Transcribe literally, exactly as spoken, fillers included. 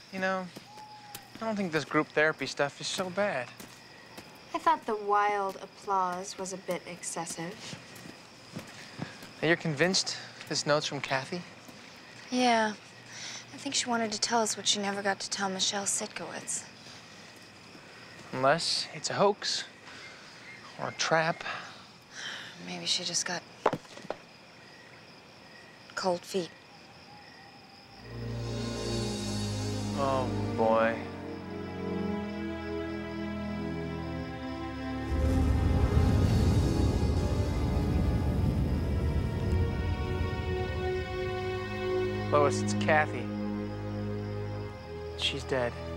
You know, I don't think this group therapy stuff is so bad. I thought the wild applause was a bit excessive. Now, you're convinced this note's from Kathy? Yeah. I think she wanted to tell us what she never got to tell Michelle Sitkowitz. Unless it's a hoax or a trap. Maybe she just got cold feet. Oh, boy. Lois, it's Kathy. She's dead.